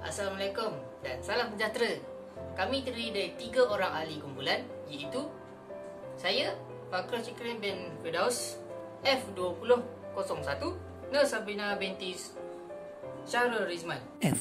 Assalamualaikum dan salam sejahtera. Kami terdiri dari 3 orang ahli kumpulan, iaitu saya, Fakrul Cikrin bin Firdaus, F2001, Nur Sabrina binti Syarul Rizman,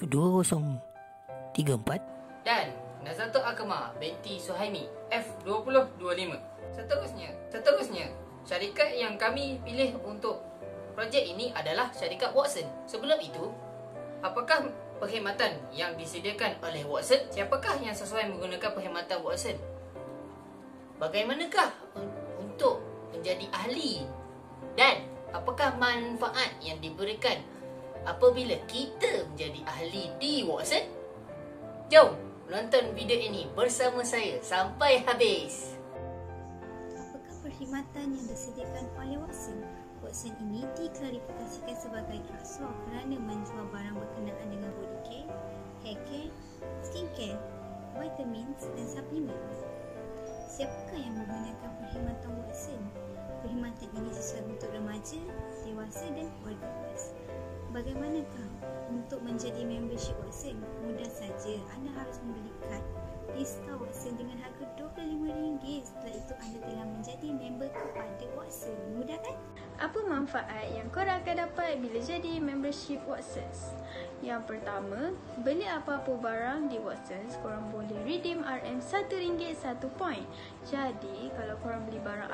F2034, dan Nazatul Akmal binti Suhaimi, F2025. Seterusnya, syarikat yang kami pilih untuk projek ini adalah syarikat Watson. Sebelum itu, apakah perkhidmatan yang disediakan oleh Watson? Siapakah yang sesuai menggunakan perkhidmatan Watson? Bagaimanakah untuk menjadi ahli? Dan apakah manfaat yang diberikan apabila kita menjadi ahli di Watson? Jom menonton video ini bersama saya sampai habis. Apakah perkhidmatan yang disediakan oleh Watson? Watson ini diklarifikasikan sebagai rasuah kerana menjual barang berkenaan dengan body care, hair care, skin care, vitamins dan suplemen. Siapakah yang menggunakan perkhidmatan Watson? Perkhidmatan ini sesuai untuk remaja, dewasa dan warga luas. Bagaimanakah untuk menjadi membership Watson? Mudah saja, anda harus membeli kad Lista Watson dengan harga RM25. Setelah itu anda telah menjadi member kepada Watson. Mudah kan? Apa manfaat yang korang akan dapat bila jadi membership Watsons? Yang pertama, beli apa-apa barang di Watsons, korang boleh redeem RM1 1 point. Jadi, kalau korang beli barang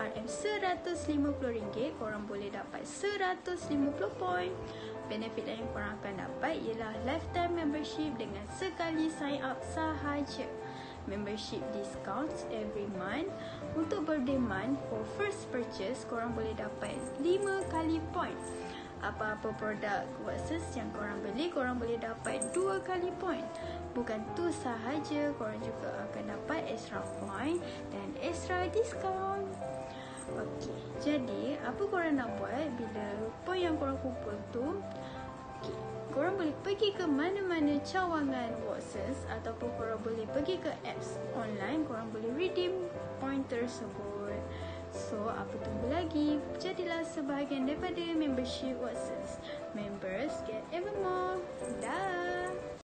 RM150, korang boleh dapat 150 point. Benefit yang korang akan dapat ialah lifetime membership dengan sekali sign up sahaja. Membership discounts every month. Untuk birthday month, for first purchase, korang boleh dapat 5 kali point. Apa-apa produk Watsons yang korang beli, korang boleh dapat 2 kali point. Bukan tu sahaja, korang juga akan dapat extra point dan extra discount. Okey, jadi apa korang nak buat bila point yang korang kumpul tu? Okey, korang boleh pergi ke mana-mana cawangan Watsons ataupun korang boleh pergi ke apps online, korang boleh redeem point tersebut. So, apa tunggu lagi? Jadilah sebahagian daripada membership Watsons. Members get even more. Dah.